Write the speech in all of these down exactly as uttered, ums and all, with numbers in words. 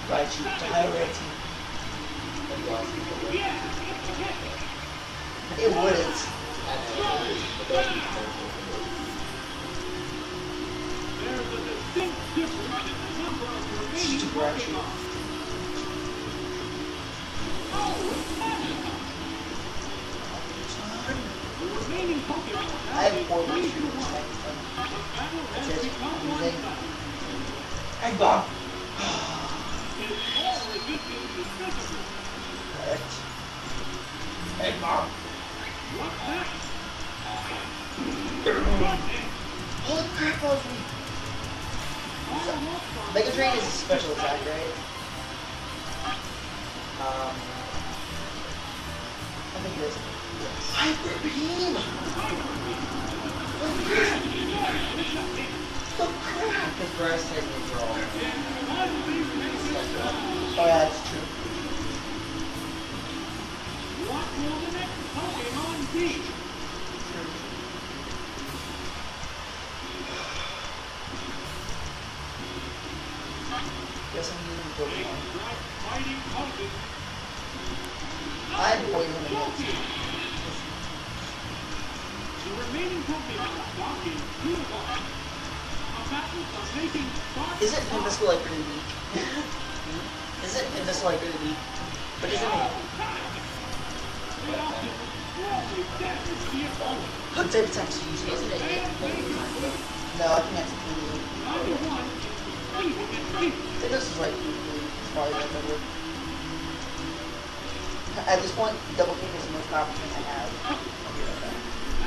Right, you die already. It wouldn't. There's a distinct difference in the number of remaining Pokemon. The remaining Pokemon I have four three weeks to to one. check. The battle has That's it. become Using one-sided. Egg bomb. Is all resistance defensible? Correct. Egg bomb. What's that? Holy crap, that was weak. Mega Drain is a special attack, right? Um, I think it is. Hyper Beam! Oh crap! Because grass techniques are all. Oh yeah, that's true. What will the next Pokemon be? Guess I'm using Pokemon. Fighting Pokemon. I'm poison against. The remaining Pokemon locked in two to one. A battle for making spark. Is it Invisible like really weak? Is it Invisible like really weak? But isn't it? They often slowly damage the opponent. Hook type attacks usually isn't it? No, I think that's completely. Number one is freezing its feet. I think this is like it's probably right over. At this point, double kick is the most powerful thing I have. I'll be right back.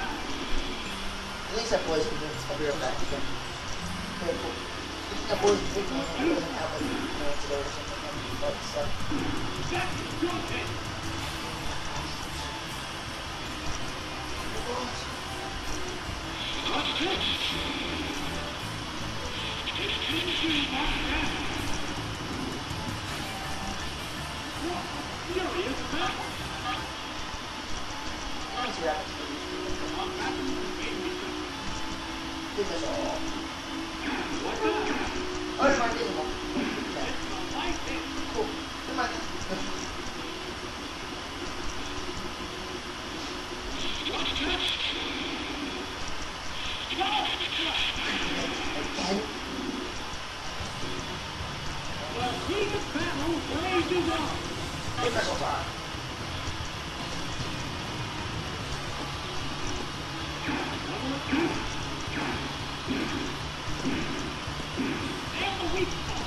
At least I poisoned it. I'll be right back again. Okay, cool. I poisoned it. It doesn't have like minutes ago or something. But stuff. That's your hit. What's this? It seems to be knocked down. What a furious battle. Let's see what happens to these. A battle raging. This is all. What's that? Oh, it's my invisible. It's a light hit. Cool. Come on. What's that? Again. The heat of battle rages on. It's special time. Number two. And the weak spot.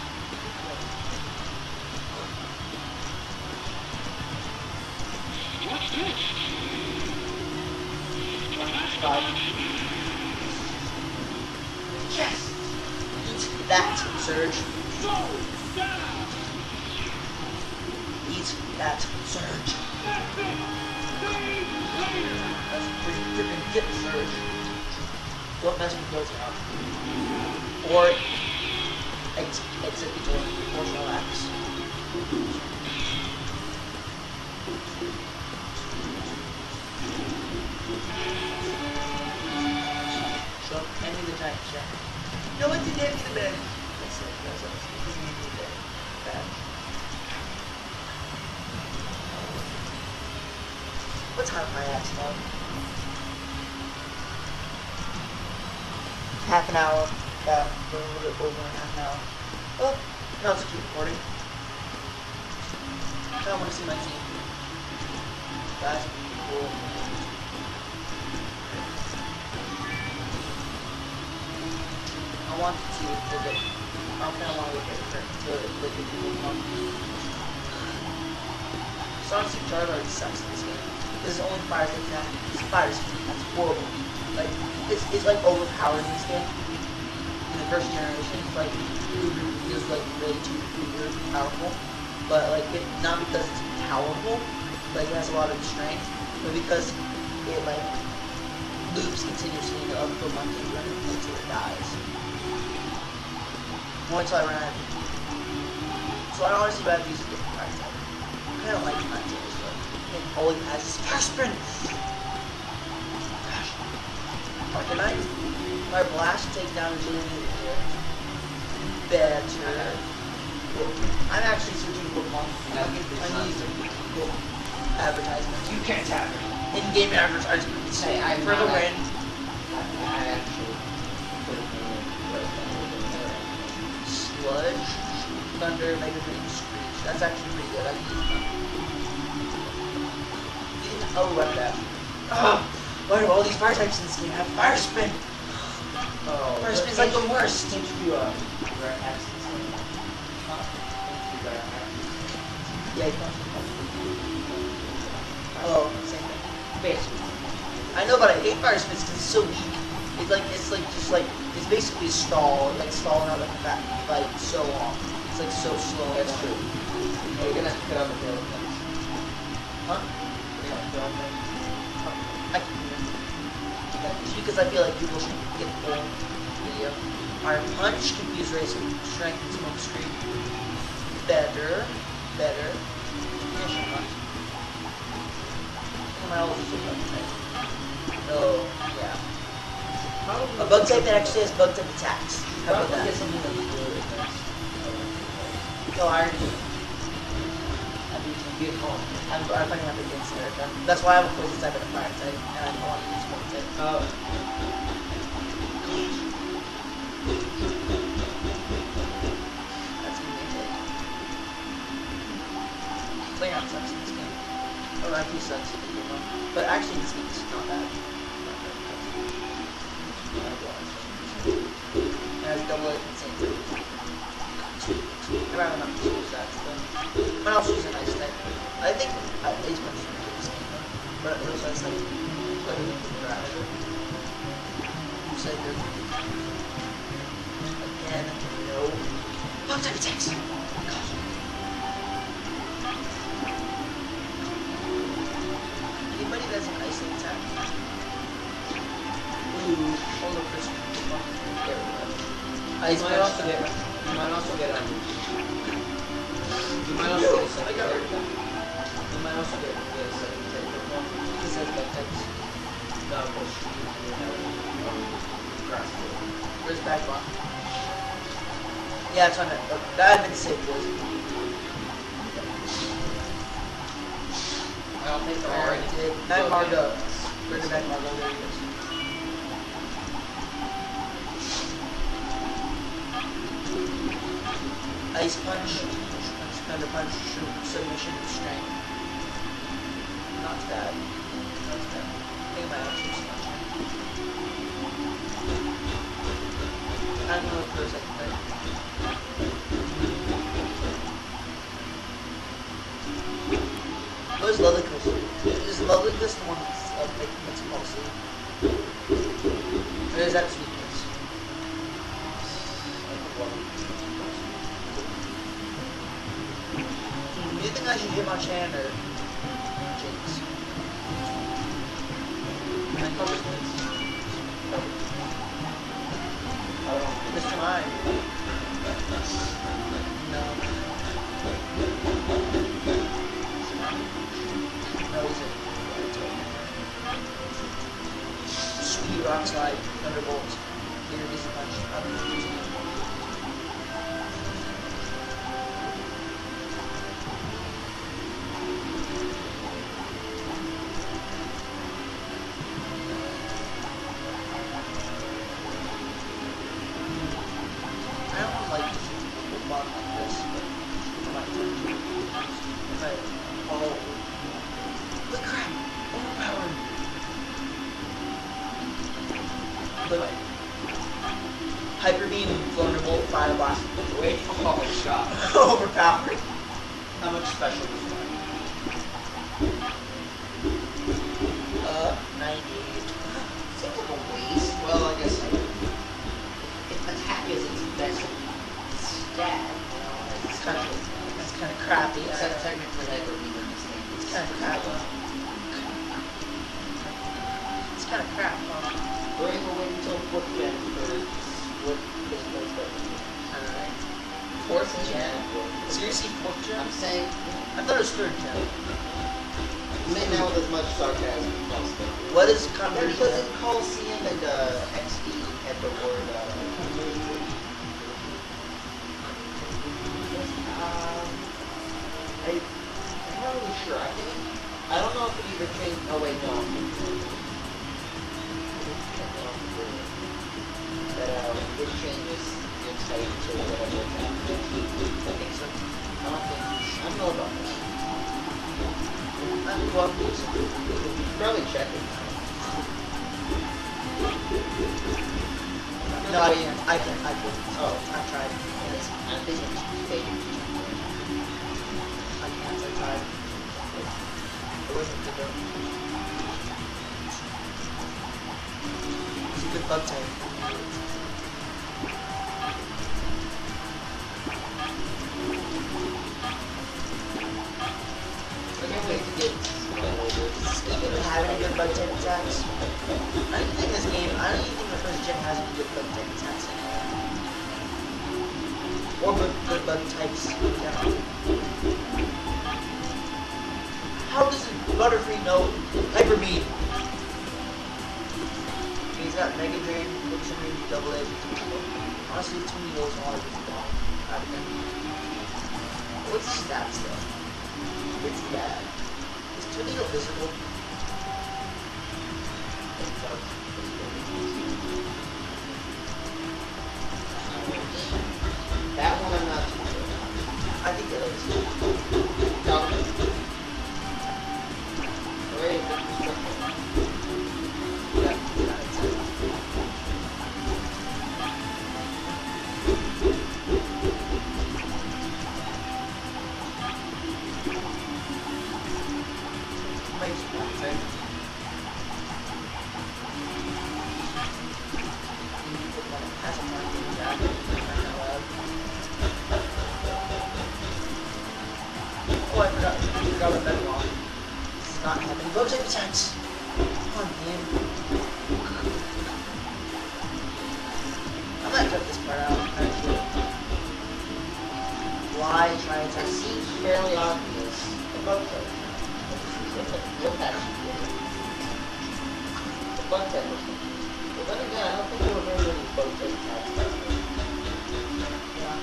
What's this? Five. Yes! Eat that, Surge. So down. Eat that, Surge. That's it. Save later. That's pretty freaking get, Surge. Don't mess with those now. Or ex executor portional acts. So, hand me the giant check. No one did hand me the bag. That's it. That's it. Give me the bag. Bag. What time am I at now? Half an hour. Yeah, a little bit over half an hour. Well, no, it's a cute recording. I want to see my team. That's cool. I want to see if they get. I kind of want to look at it to look at people come. Sonic Charizard sucks in this game. This is only fires like that. It's fires. That's horrible. Like it's it's like overpowered in this game. In the first generation, it's like Uber is like really too uber powerful. But like it not because it's powerful, like it has a lot of strength, but because it like loops continuously into other Pokemon until it dies. Once I ran out of people. So I honestly rather use a different fire type. I kinda like fire types, but it only has this fire sprint! Gosh. Arcanine? Fire blast, take down a Jillian here. Better. I'm actually switching Pokemon. I'm using Google advertisements. You can't have it. In-game advertisements. Hey, I'm for the not win. I actually put it in Sludge, Thunder, Mega Drain, Screech. That's actually pretty good. I can use them. Oh, what that? Oh, why do all these fire types in this game have Fire Spin? Oh, Fire Spin's like the worst. Can't you, uh, rare accents? Huh? Rare accents? Yeah, you can. Oh, same thing. Basically. I know, but I hate Fire Spin because it's so weak. It's like, it's like, just like, it's basically a stall. Like, stalling out like that, like, so long. It's like so slow. That's true. Are you gonna have to cut out the tail things? Huh? Are you gonna cut out things? I can do it. Just because I feel like people should get the whole video. Iron Punch, Confuse Race, Strength, and Smoke Screen. Better. Better. Mission Punch. My ult is a bug type. Oh, yeah. Probably A bug type that actually has bug type attacks. How about Probably that? get something that's good. No, I already do. Get home. I'm, I'm fighting up against Erika. That's why I'm a poison type and a fire type, and I don't want to use poison type. Oh. That's gonna be it. Playground sucks in this game. Or I Q sucks in the game, huh? But actually, this game is not bad. Not bad. It has double it insane too. I'd rather not use that. But I'll choose a nice type. I think uh, Ace Punch is pretty good this game, though. But it also has like quite a bit of grass. You said good. Again, no. Bug type attacks! God. Anybody that's an ice attack? Ooh, hold up this one. There we go. Ice You might Punch. also get. You might also get um. You might also get a second. I got rid of that. You might also get the second type Pokemon. This has bug types. No, but you have um, grass. Where's Backbone? Yeah, it's on it. Oh, that had been saved, boys. I'll take the I already orange. did. Back Margo. Where's the Back Margo? There he is. Ice Punch. Thunder Punch. Submission. Strength. Not bad. Not bad. I think my options is not I don't know if there's like that. Where's Lovelycus? Is Lovelycus the one that's uh, like that's mostly? Or is that Sweetness? Do you think I should hit my Chan or Jinx? I cover this. Mister Mime. No. No, he's a Sweet Rock Slide, Thunderbolt. Here is a punch. I'm using it. I don't like to see Pokemon like this, but I might turn to it. If I, oh, the crap, overpowered. But Hyper Beam, Thunderbolt, Fire Blast. Wait, oh my god. Overpowered. How much special is that? Uh, ninety-eight. Seems like a waste. Well, I guess if attack is its best stat, you know, It's kind of, it's kind of crappy. it's I not don't know. technically like a beam in this game. It's kind of crappy. It's kind of crap, huh? We're going to wait until fourth gen for what this place does. Alright. Fourth gen? Yeah. Seriously, fourth gen? I'm saying, I thought it was third gen. say now with as much sarcasm as possible. What is Yeah, conversion? because in Coliseum and uh, X D had the word uh, Um, I, I'm not really sure. I think, I don't know if it either changed, oh wait, no. That, uh, when this changes the site to whatever it's at. I think so. I don't think, I don't know about this. I'm well, please. You can probably check it now. No, I can't. I can't. I can't. Oh. I tried. Yes, I think it's fake. I can't. I tried. It wasn't good though. It's a good bug type. I can't wait to get Speaking of having a good bug type attacks, I don't think this game, I don't even think the first gen has any good bug type attacks anymore. Or good, good bug types in general. How does Butterfree know Hyper Beam? He's got Mega Drain, Potion Ring, Double Edge, honestly, too many of those are wrong out of them. What's stats though? It's bad. Is Tornado visible? that one I'm not too sure. I think it is. No. Wait, that's Yeah, yeah, it's it. Makes sense, right? Has a marking attack. Oh, I forgot. I forgot what that was. It's not having bug type attacks. Come on, man. I might cut this part out, actually. Why try It to seems fairly obvious. The bug type. Look at it. The bug type. Well, then again, I don't think there were very many bug type attacks. Yeah.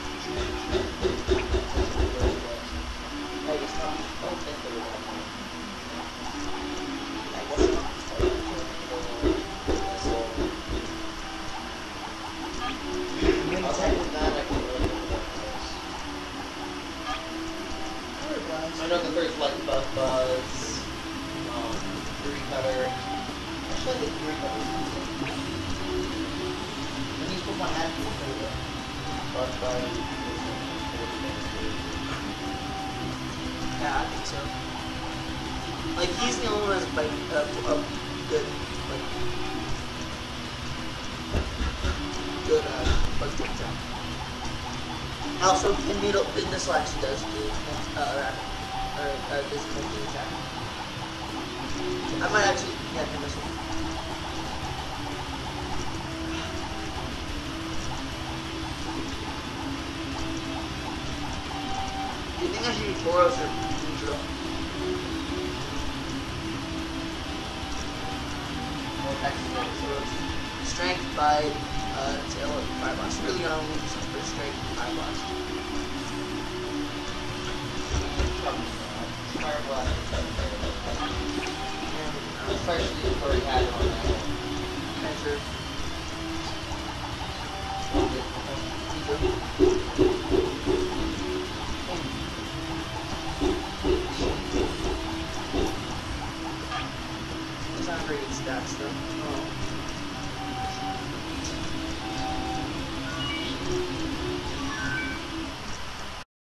Like, it's not, I don't think there were that many. I guess not. Outside of that, I can really think of Hourglass. I know that there's like Buzz Buzz, um, Three Cutter. Actually, I think Three Cutter is decent. And these Pokemon had to be good. Buzz Buzz. Yeah, I think so. Like, he's the only one that's like a, a good, like, good uh, bug type attack. Also, in Needle, in this slash, he does do uh, rapid, or uh, this multi attack. I might actually, yeah, do this one. Do you think I should do Tauros or Neutral? Strength by uh, tail of Fire Blast. Really gonna lose for strength and Fire Blast. Fire Blast. And, uh, Especially if you already had it on that.